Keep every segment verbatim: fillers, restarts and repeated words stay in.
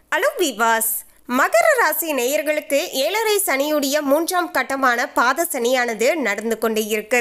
Hello விவாஸ், மகர ராசி நேயர்களுக்கு ஏழரை சனியுடைய மூன்றாம் கட்டமான பாத சனியானது நடந்து கொண்டு இருக்கு.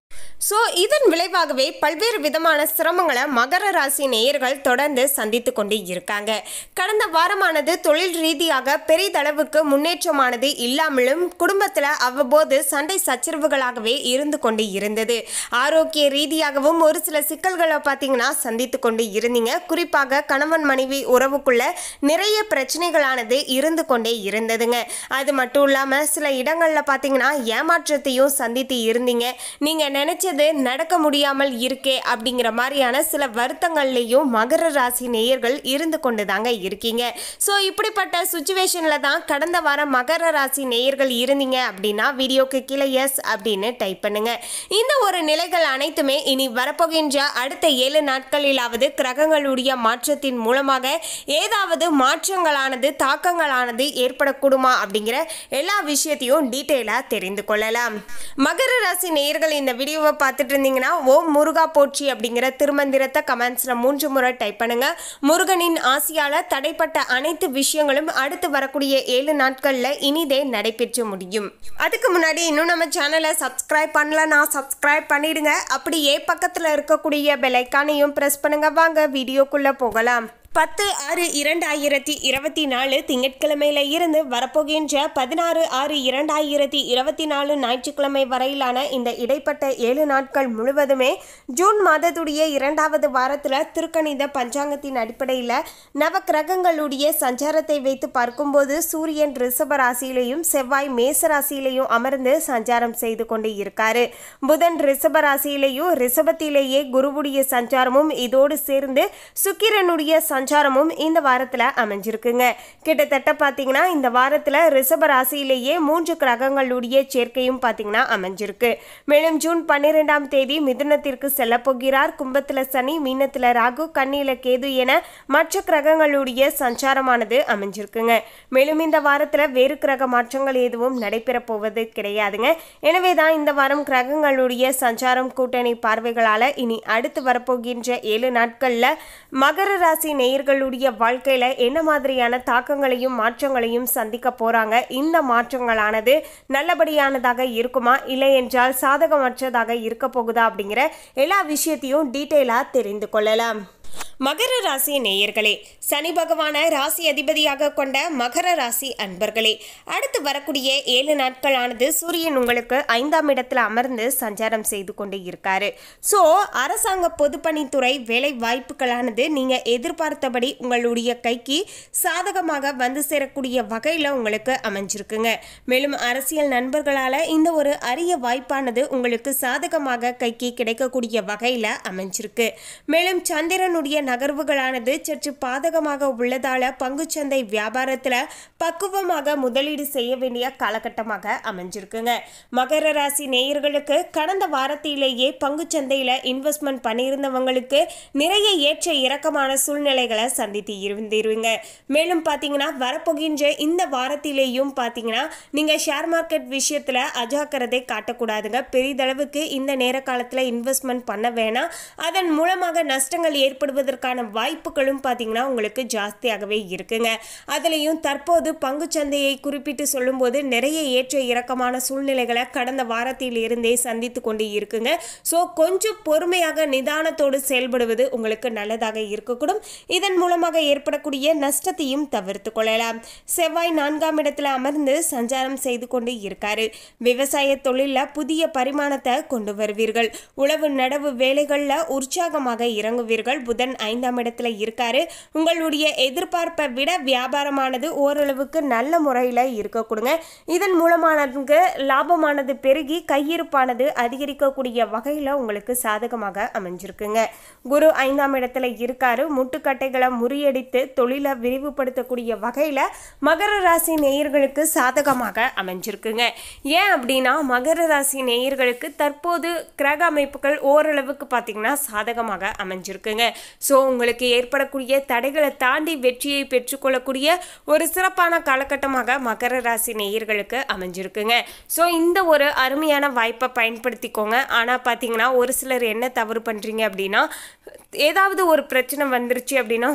ஸோ இதன் விளைவாகவே பல்வேறு விதமான சிரமங்களை மகர ராசி நேயர்கள் தொடர்ந்து சந்தித்து கொண்டு இருக்காங்க. கடந்த வாரமானது தொழில் ரீதியாக பெரிதளவுக்கு முன்னேற்றமானது இல்லாமலும் குடும்பத்தில் அவ்வப்போது சண்டை சச்சரவுகளாகவே இருந்து கொண்டு இருந்தது. ஆரோக்கிய ரீதியாகவும் ஒரு சில சிக்கல்களை பார்த்தீங்கன்னா சந்தித்து கொண்டு இருந்தீங்க. குறிப்பாக கணவன் மனைவி உறவுக்குள்ள நிறைய பிரச்சனைகளானது இருந்து கொண்டே இருந்ததுங்க. அது மட்டும் இல்லாமல் சில இடங்களில் பார்த்தீங்கன்னா ஏமாற்றத்தையும் சந்தித்து இருந்தீங்க. நீங்கள் நினைச்சது நடக்க முடியாமல் இருக்கே அப்படிங்கிற மாதிரியான சில வருத்தங்கள்லையும் மகர ராசி நேயர்கள் இருந்து கொண்டு தாங்க இருக்கீங்க. ஸோ இப்படிப்பட்ட சுச்சுவேஷனில் தான் கடந்த வாரம் மகர ராசி நேயர்கள் இருந்தீங்க அப்படின்னா வீடியோக்கு கீழே எஸ் அப்படின்னு டைப் பண்ணுங்க. இந்த ஒரு நிலைகள் அனைத்துமே இனி வரப்போகின்ற அடுத்த ஏழு நாட்களிலாவது கிரகங்களுடைய மாற்றத்தின் மூலமாக ஏதாவது மாற்றங்களானது தாக்கங்களானது ஏற்படக்கூடுமா அப்படிங்கிற எல்லா விஷயத்தையும் டீட்டெயிலாக தெரிந்து கொள்ளலாம். மகர ராசி நேயர்கள் இந்த வீடியோவை பார்த்துட்டு இருந்தீங்கன்னா ஓம் முருகா போற்றி அப்படிங்கிற திருமந்திரத்தை கமெண்ட்ஸ்ல மூன்று முறை டைப் பண்ணுங்க. முருகனின் ஆசியால தடைப்பட்ட அனைத்து விஷயங்களும் அடுத்து வரக்கூடிய ஏழு நாட்கள்ல இனிதே நடைபெற்று முடியும். அதுக்கு முன்னாடி இன்னும் நம்ம சேனலை சப்ஸ்கிரைப் பண்ணலன்னா சப்ஸ்கிரைப் பண்ணிடுங்க. அப்படியே பக்கத்துல இருக்கக்கூடிய பெல் ஐகானையும் பிரஸ் பண்ணுங்க. வாங்க வீடியோக்குள்ள போகலாம். பத்து ஆறு இரண்டாயிரத்தி இருபத்தி நாலு திங்கட்கிழமையில இருந்து வரப்போகின்ற பதினாறு ஆறு இரண்டாயிரத்தி இருபத்தி நாலு ஞாயிற்றுக்கிழமை வரையிலான இந்த இடைப்பட்ட ஏழு நாட்கள் முழுவதுமே ஜூன் மாதத்துடைய இரண்டாவது வாரத்தில் திருக்கணித பஞ்சாங்கத்தின் அடிப்படையில் நவ கிரகங்களுடைய சஞ்சாரத்தை வைத்து பார்க்கும்போது சூரியன் ரிஷப ராசியிலையும் செவ்வாய் மேச ராசியிலையும் அமர்ந்து சஞ்சாரம் செய்து கொண்டு இருக்காரு. புதன் ரிஷப ராசியிலையும் ரிஷபத்திலேயே குருவுடைய சஞ்சாரமும் இதோடு சேர்ந்து சுக்கிரனுடைய சஞ்சாரமும் இந்த வாரத்தில் அமைஞ்சிருக்குங்க. கிட்டத்தட்ட பார்த்தீங்கன்னா இந்த வாரத்தில் ரிஷப ராசியிலேயே மூன்று கிரகங்களுடைய சேர்க்கையும் பார்த்தீங்கன்னா அமைஞ்சிருக்கு. மேலும் ஜூன் பன்னிரெண்டாம் தேதி மிதுனத்திற்கு செல்ல போகிறார். கும்பத்தில் சனி, மீனத்தில் ராகு, கன்னியில் கேது என மற்ற கிரகங்களுடைய சஞ்சாரமானது அமைஞ்சிருக்குங்க. மேலும் இந்த வாரத்தில் வேறு கிரக மாற்றங்கள் எதுவும் நடைபெற போவது கிடையாதுங்க. எனவே தான் இந்த வாரம் கிரகங்களுடைய சஞ்சாரம் கூட்டணி பார்வைகளால் இனி அடுத்து வரப்போகின்ற ஏழு நாட்களில் மகர ராசி நேயர்களுடைய வாழ்க்கையில என்ன மாதிரியான தாக்கங்களையும் மாற்றங்களையும் சந்திக்க போறாங்க, இந்த மாற்றங்களானது நல்லபடியானதாக இருக்குமா இல்லை என்றால் சாதகமற்றதாக இருக்க போகுதா அப்படிங்கிற எல்லா விஷயத்தையும் டீட்டெயிலா தெரிந்து கொள்ளலாம். மகர ராசி நேயர்களே, சனி பகவான ராசி அதிபதியாக கொண்ட மகர ராசி அன்பர்களே, அடுத்து வரக்கூடிய ஏழு நாட்களானது சூரியன் உங்களுக்கு ஐந்தாம் இடத்துல அமர்ந்து சஞ்சாரம் செய்து கொண்டு இருக்காரு. ஸோ அரசாங்க பொதுப்பணித்துறை வேலை வாய்ப்புகளானது நீங்க எதிர்பார்த்தபடி உங்களுடைய கைக்கு சாதகமாக வந்து சேரக்கூடிய வகையில் உங்களுக்கு அமைஞ்சிருக்குங்க. மேலும் அரசியல் நண்பர்களால் இந்த ஒரு அரிய வாய்ப்பானது உங்களுக்கு சாதகமாக கைக்கு கிடைக்கக்கூடிய வகையில் அமைஞ்சிருக்கு. மேலும் சந்திரனுடைய நகர்வுகளானது சற்று பாதகமாக உள்ளதால பங்குச்சந்தை வியாபாரத்தில் பக்குவமாக முதலீடு செய்ய வேண்டிய காலகட்டமாக அமைஞ்சிருக்குங்க. மகர ராசி நேயர்களுக்கு கடந்த வாரத்திலேயே பங்குச்சந்தையில் இன்வெஸ்ட்மெண்ட் பண்ணியிருந்தவங்களுக்கு நிறைய ஏற்ற இறக்கமான சூழ்நிலைகளை சந்தித்து இருந்திருவீங்க. மேலும் பார்த்தீங்கன்னா வரப்போகின்ற இந்த வாரத்திலேயும் பார்த்தீங்கன்னா நீங்கள் ஷேர் மார்க்கெட் விஷயத்தில் அஜாக்கிரதை காட்டக்கூடாதுங்க. பெரிதளவுக்கு இந்த நேர காலத்தில் இன்வெஸ்ட்மெண்ட் பண்ண வேணாம். அதன் மூலமாக நஷ்டங்கள் ஏற்படுவதற்கான வாய்ப்புகளும் பார்த்தீங்கன்னா உங்களுக்கு ஜாஸ்தியாகவே இருக்குங்க. அதுலேயும் தற்போது பங்குச்சந்தையை குறிப்பிட்டு சொல்லும்போது நிறைய ஏற்ற இறக்கமான சூழ்நிலைகளை கடந்த வாரத்தில் இருந்தே சந்தித்து கொண்டு இருக்குங்க. ஸோ கொஞ்சம் பொறுமையாக நிதானத்தோடு செயல்படுவது உங்களுக்கு நல்லதாக இருக்கக்கூடும். இதன் மூலமாக ஏற்படக்கூடிய நஷ்டத்தையும் தவிர்த்து கொள்ளலாம். செவ்வாய் நான்காம் இடத்துல அமர்ந்து சஞ்சாரம் செய்து கொண்டு இருக்காரு. விவசாய தொழிலில் புதிய பரிமாணத்தை கொண்டு வருவீர்கள். உழவு நடவு வேலைகளில் உற்சாகமாக இறங்குவீர்கள். புதன் ஐந்தாம் இடத்துல இருக்காரு. உங்களுடைய எதிர்பார்ப்பை விட வியாபாரமானது ஓரளவுக்கு நல்ல முறையில் இருக்க கொடுங்க. இதன் மூலமானது லாபமானது பெருகி கையிருப்பானது அதிகரிக்கக்கூடிய வகையில் உங்களுக்கு சாதகமாக அமைஞ்சிருக்குங்க. குரு ஐந்தாம் இடத்துல இருக்காரு. முட்டுக்கட்டைகளை முறியடித்து தொழிலை விரிவுபடுத்தக்கூடிய வகையில் மகர ராசி நேயர்களுக்கு சாதகமாக அமைஞ்சிருக்குங்க. ஏன் அப்படின்னா மகர ராசி நேயர்களுக்கு தற்போது கிரக அமைப்புகள் ஓரளவுக்கு பார்த்தீங்கன்னா சாதகமாக அமைஞ்சிருக்குங்க. ஸோ உங்களுக்கு ஏற்படக்கூடிய தடைகளை தாண்டி வெற்றியை பெற்றுக்கொள்ளக்கூடிய ஒரு சிறப்பான காலகட்டமாக மகர ராசி நேயர்களுக்கு அமைஞ்சிருக்குங்க. ஸோ இந்த ஒரு அருமையான வாய்ப்பை பயன்படுத்திக்கோங்க. ஆனால் பார்த்தீங்கன்னா ஒரு சிலர் என்ன தவறு பண்ணுறீங்க அப்படின்னா ஏதாவது ஒரு பிரச்சனை வந்துருச்சு அப்படின்னா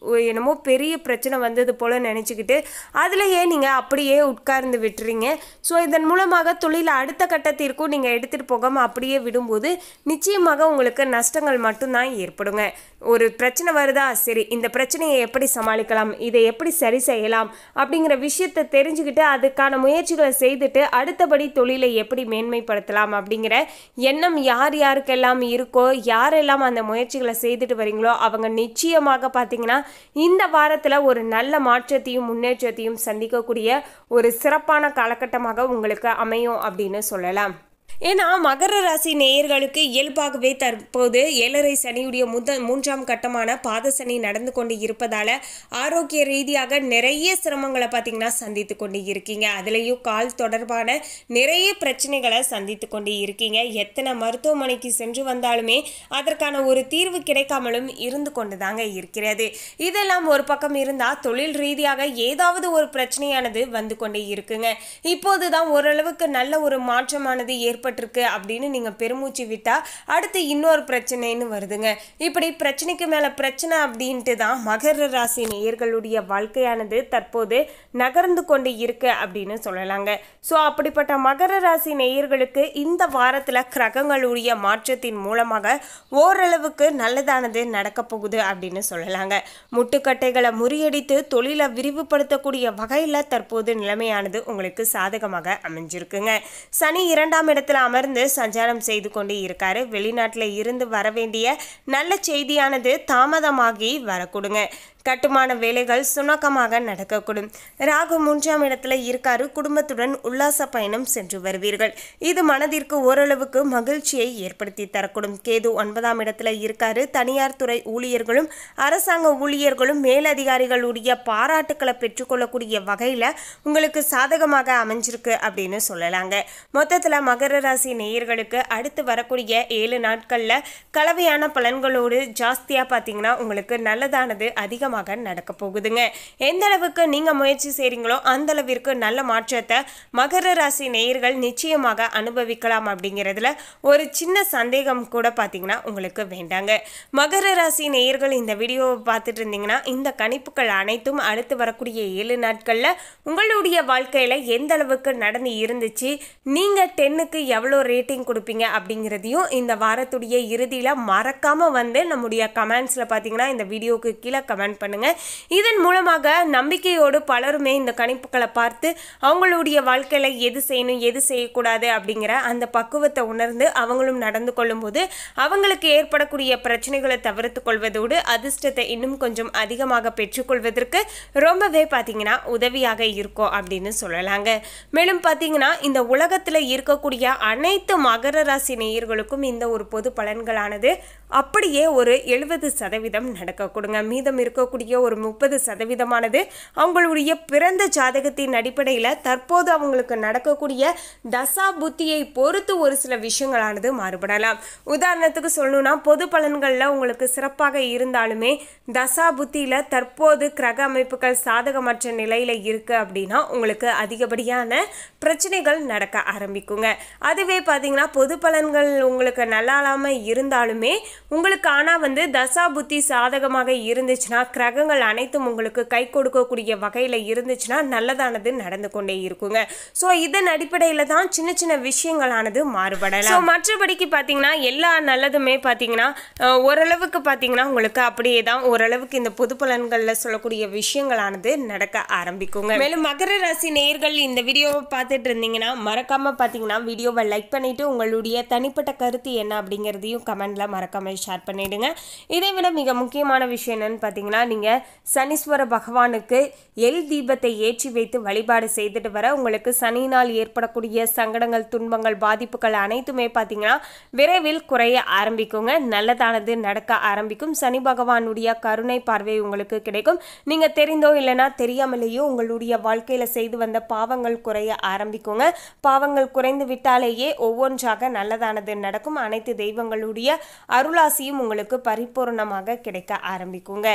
என்னமோ பெரிய பிரச்சனை வந்தது போல் நினச்சிக்கிட்டு அதிலேயே நீங்கள் அப்படியே உட்கார்ந்து விட்டுறீங்க. ஸோ இதன் மூலமாக தொழிலை அடுத்த கட்டத்திற்கும் நீங்கள் எடுத்துகிட்டு போகாமல் அப்படியே விடும்போது நிச்சயமாக உங்களுக்கு நஷ்டங்கள் மட்டும்தான் ஏற்படுங்க. ஒரு பிரச்சனை வருதா, சரி இந்த பிரச்சனையை எப்படி சமாளிக்கலாம், இதை எப்படி சரி செய்யலாம் அப்படிங்கிற விஷயத்தை தெரிஞ்சுக்கிட்டு அதுக்கான முயற்சிகளை செய்துட்டு அடுத்தபடி தொழிலை எப்படி மேன்மைப்படுத்தலாம் அப்படிங்கிற எண்ணம் யார் யாருக்கெல்லாம் இருக்கோ, யாரெல்லாம் அந்த முயற்சிகளை செய்துட்டு வரீங்களோ அவங்க நிச்சயமாக பார்த்தீங்கன்னா இந்த வாரத்தில் ஒரு நல்ல மாற்றத்தையும் முன்னேற்றத்தையும் சந்திக்கக்கூடிய ஒரு சிறப்பான காலகட்டமாக உங்களுக்கு அமையும் அப்படின்னு சொல்லலாம். ஏன்னா மகர ராசி நேயர்களுக்கு இயல்பாகவே தற்போது ஏழரை சனியுடைய முதல் மூன்றாம் கட்டமான பாத சனி நடந்து கொண்டு இருப்பதால் ஆரோக்கிய ரீதியாக நிறைய சிரமங்களை பார்த்தீங்கன்னா சந்தித்து கொண்டு இருக்கீங்க. அதுலேயும் கால் தொடர்பான நிறைய பிரச்சனைகளை சந்தித்து கொண்டு இருக்கீங்க. எத்தனை மருத்துவமனைக்கு சென்று வந்தாலுமே அதற்கான ஒரு தீர்வு கிடைக்காமலும் இருந்து கொண்டு தாங்க இருக்கிறது. இதெல்லாம் ஒரு பக்கம் இருந்தால் தொழில் ரீதியாக ஏதாவது ஒரு பிரச்சனையானது வந்து கொண்டே இருக்குங்க. இப்போதுதான் ஓரளவுக்கு நல்ல ஒரு மாற்றமானது ஏற்ப பட்டிருக்கு அப்படின்னு நீங்க பெருமூச்சு விட்டா அடுத்து இன்னொரு பிரச்சனைன்னு வருதுங்க. இப்படி பிரச்சனைக்கு மேல பிரச்சனை அப்படின்ட்டு தான் மகர ராசி நேயர்களுடைய வாழ்க்கையானது தற்போது நகர்ந்து கொண்டு இருக்கு அப்படின்னு சொல்லலாங்க. ஸோ அப்படிப்பட்ட மகர ராசி நேயர்களுக்கு இந்த வாரத்தில் கிரகங்களுடைய மாற்றத்தின் மூலமாக ஓரளவுக்கு நல்லதானது நடக்க போகுது அப்படின்னு சொல்லலாங்க. முட்டுக்கட்டைகளை முறியடித்து தொழிலை விரிவுபடுத்தக்கூடிய வகையில் தற்போது நிலைமையானது உங்களுக்கு சாதகமாக அமைஞ்சிருக்குங்க. சனி இரண்டாம் இடத்துல அமர்ந்து சஞ்சாரம் செய்து கொண்டு இருக்காரு. வெளிநாட்டில் இருந்து வர வேண்டிய நல்ல செய்தியானது தாமதமாகி வரக்கூடுங்க. கட்டுமான வேலைகள் சுணக்கமாக நடக்கக்கூடும். ராகு மூன்றாம் இடத்துல இருக்காரு. குடும்பத்துடன் உல்லாச பயணம் சென்று வருவீர்கள். இது மனதிற்கு ஓரளவுக்கு மகிழ்ச்சியை ஏற்படுத்தி தரக்கூடும். கேது ஒன்பதாம் இடத்துல இருக்காரு. தனியார் துறை ஊழியர்களும் அரசாங்க ஊழியர்களும் மேலதிகாரிகளுடைய பாராட்டுக்களை பெற்றுக்கொள்ளக்கூடிய வகையில் உங்களுக்கு சாதகமாக அமைஞ்சிருக்கு அப்படின்னு சொல்லலாங்க. மொத்தத்தில் மகர ராசி நேயர்களுக்கு அடுத்து வரக்கூடிய ஏழு நாட்களில் கலவையான பலன்களோடு ஜாஸ்தியாக பார்த்தீங்கன்னா உங்களுக்கு நல்லதானது அதிகமாக நடக்க போகுதுங்க. எந்த அளவுக்கு நீங்க முயற்சி செய்றீங்களோ அந்த அளவிற்கு நல்ல மாற்றத்தை மகர ராசி நேயர்கள் நிச்சயமாக அனுபவிக்கலாம் அப்படிங்கிறதுல ஒரு சின்ன சந்தேகம் கூட பார்த்தீங்கன்னா உங்களுக்கு வேண்டாங்க. மகர ராசி நேயர்கள் இந்த வீடியோவை பார்த்துட்டு இருந்தீங்கன்னா இந்த கணிப்புகள் அனைத்தும் அடுத்து வரக்கூடிய ஏழு நாட்கள்ல உங்களுடைய வாழ்க்கையில எந்த அளவுக்கு நடந்து இருந்துச்சு, நீங்க டென்னுக்கு எவ்வளோ ரேட்டிங் கொடுப்பீங்க அப்படிங்கிறதையும் இந்த வாரத்துடைய இறுதியில மறக்காம வந்து நம்முடைய கமெண்ட்ஸ்ல பார்த்தீங்கன்னா இந்த வீடியோக்கு கீழே கமெண்ட் பண்ணுங்க. இதன் மூலமாக நம்பிக்கையோடு பலருமே இந்த கணிப்புகளை பார்த்து அவங்களுடைய வாழ்க்கையில எது செய்யணும் எது செய்யக்கூடாது அப்படிங்கிற அந்த பக்குவத்தை உணர்ந்து அவங்களும் நடந்து கொள்ளும் போது அவங்களுக்கு ஏற்படக்கூடிய பிரச்சனைகளை தவிர்த்து கொள்வதோடு அதிர்ஷ்டத்தை இன்னும் கொஞ்சம் அதிகமாக பெற்றுக்கொள்வதற்கு ரொம்பவே பார்த்தீங்கன்னா உதவியாக இருக்கும் அப்படின்னு சொல்லலாங்க. மேலும் பார்த்தீங்கன்னா இந்த உலகத்தில் இருக்கக்கூடிய அனைத்து மகர ராசி நேயர்களுக்கும் இந்த ஒரு பொது பலன்களானது அப்படியே ஒரு எழுபது சதவீதம் நடக்க கொடுங்க. மீதம் இருக்கக்கூடிய ஒரு முப்பது சதவீதமானது அவங்களுடைய பிறந்த ஜாதகத்தின் அடிப்படையில் தற்போது அவங்களுக்கு நடக்கக்கூடிய தசா புத்தியை பொறுத்து ஒரு சில விஷயங்களானது மாறுபடலாம். உதாரணத்துக்கு சொல்லணும்னா பொது பலன்களில் உங்களுக்கு சிறப்பாக இருந்தாலுமே தசா புத்தியில் தற்போது கிரக அமைப்புகள் சாதகமற்ற நிலையில் இருக்கு அப்படின்னா உங்களுக்கு அதிகப்படியான பிரச்சனைகள் நடக்க ஆரம்பிக்குங்க. அதுவே பார்த்தீங்கன்னா பொது பலன்கள் உங்களுக்கு நல்லாமல் இருந்தாலுமே உங்களுக்கு ஆனால் வந்து தசா புத்தி சாதகமாக இருந்துச்சுன்னா கிரகங்கள் அனைத்தும் உங்களுக்கு கை கொடுக்கக்கூடிய வகையில் இருந்துச்சுன்னா நல்லதானது நடந்து கொண்டே இருக்குங்க. ஸோ இதன் அடிப்படையில் தான் சின்ன சின்ன விஷயங்களானது மாறுபடலாம். ஸோ மற்றபடிக்கு பார்த்தீங்கன்னா எல்லா நல்லதுமே பார்த்தீங்கன்னா ஓரளவுக்கு பார்த்தீங்கன்னா உங்களுக்கு அப்படியே தான் ஓரளவுக்கு இந்த பொது பலன்களில் சொல்லக்கூடிய விஷயங்களானது நடக்க ஆரம்பிக்குங்க. மேலும் மகர ராசி நேயர்கள் இந்த வீடியோவை பார்த்துட்டு இருந்தீங்கன்னா மறக்காம பார்த்தீங்கன்னா வீடியோவை லைக் பண்ணிட்டு உங்களுடைய தனிப்பட்ட கருத்து என்ன அப்படிங்கிறதையும் கமெண்ட்ல மறக்காம ஷேர் பண்ணிடுங்க. இதை விட மிக முக்கியமான விஷயம் என்னன்னு பார்த்தீங்கன்னா நீங்கள் சனீஸ்வர பகவானுக்கு எல் தீபத்தை ஏற்றி வைத்து வழிபாடு செய்துட்டு வர உங்களுக்கு சனியினால் ஏற்படக்கூடிய சங்கடங்கள் துன்பங்கள் பாதிப்புகள் அனைத்துமே பார்த்தீங்கன்னா விரைவில் குறைய ஆரம்பிக்குங்க. நல்லதானது நடக்க ஆரம்பிக்கும். சனி பகவானுடைய கருணை பார்வை உங்களுக்கு கிடைக்கும். நீங்கள் தெரிந்தோ இல்லைன்னா தெரியாமலேயோ உங்களுடைய வாழ்க்கையில் செய்து வந்த பாவங்கள் குறைய ஆரம்பிக்குங்க. பாவங்கள் குறைந்து விட்டாலேயே ஒவ்வொன்றாக நல்லதானது நடக்கும். அனைத்து தெய்வங்களுடைய அருளாசியும் உங்களுக்கு பரிபூர்ணமாக கிடைக்க ஆரம்பிக்குங்க. ஸோ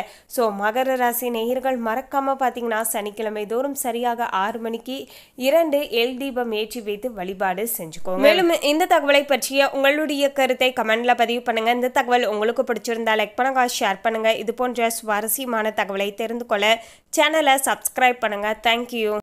ஸோ மகர ராசி நேயர்கள் மறக்காமல் பார்த்தீங்கன்னா சனிக்கிழமை தோறும் சரியாக ஆறு மணிக்கு இரண்டு எல் தீபம் ஏற்றி வைத்து வழிபாடு செஞ்சுக்கோங்க. மேலும் இந்த தகவலை பற்றிய உங்களுடைய கருத்தை கமெண்ட்ல பதிவு பண்ணுங்க. இந்த தகவல் உங்களுக்கு பிடிச்சிருந்தா லைக் பண்ணுங்க, ஷேர் பண்ணுங்க. இது போன்ற சுவாரஸ்யமான தகவலை தெரிந்து கொள்ள சேனலை சப்ஸ்கிரைப் பண்ணுங்க. தேங்க்யூ.